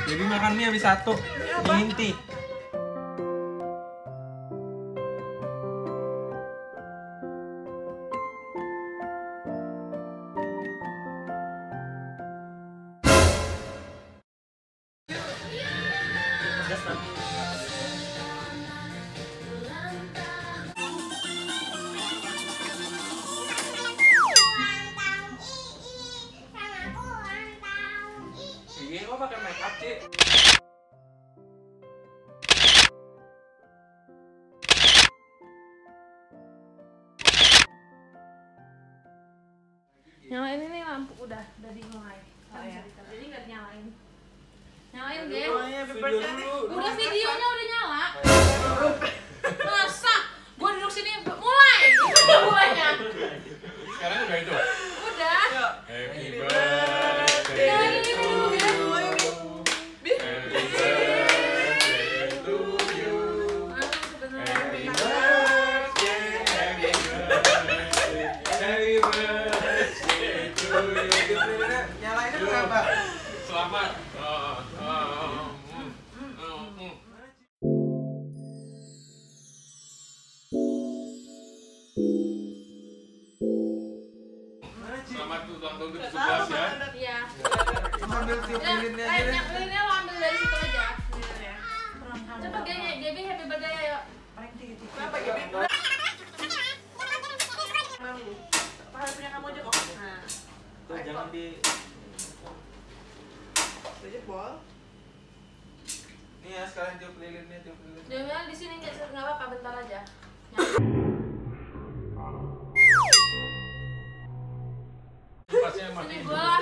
Jadi makan mie habis satu. Inti. Iya, kok pakai make up, Ci? Nyalain ini lampu udah dimulai. Oh ya. Jadi nggak nyalain. Nyalain deh. Udah videonya udah nyala. Masa? Gua duduk sini mulai. Mulainya. Sekarang udah itu. Udah. Happy birthday. Nyalain ini dulu ya. Happy birthday to you. Happy birthday. Happy birthday. Happy birthday to you. Nyalainnya berapa? Selamat. Selamat ulang tahun ke-17 ya. Iya. Ambil tiup lilinnya aja deh. Yang lilinnya lo ambil dari situ aja. Coba Gaby happy birthday ayo. Kenapa Gaby? Padahal punya kamu aja kok. Nah, Tuh jangan di udah jebol. Nih ya, sekarang tiup lilinnya, tiup lilin. Jangan di sini nggak apa-apa, bentar aja. Pasnya mati. Ini bola.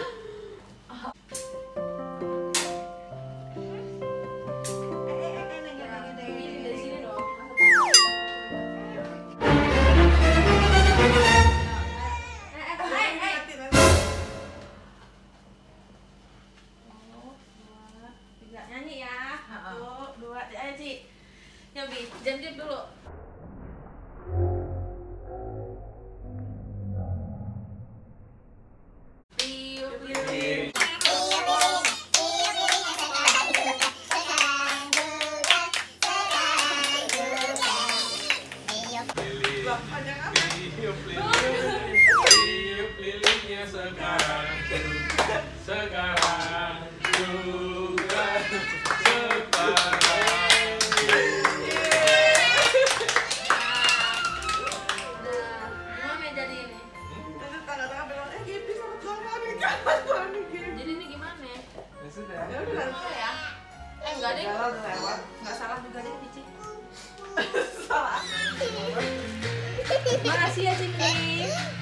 Dari sini dong. Nyanyi ya. 1, 2, ayo Ci. Nyobi, jam dulu. Tiup lilinnya sekarang juga sekarang. Gimana jadi ini? Nanti tangga-tangga bilang, Gaby selamat ulang tahun nih, selamat ulang nih Gaby. Jadi ini gimana? Ya sudah. Ya udah. Oh ya? Enggak deh. Galau udah lewat. Enggak salah juga deh, Cici. Salah. Makasih ya, Cici.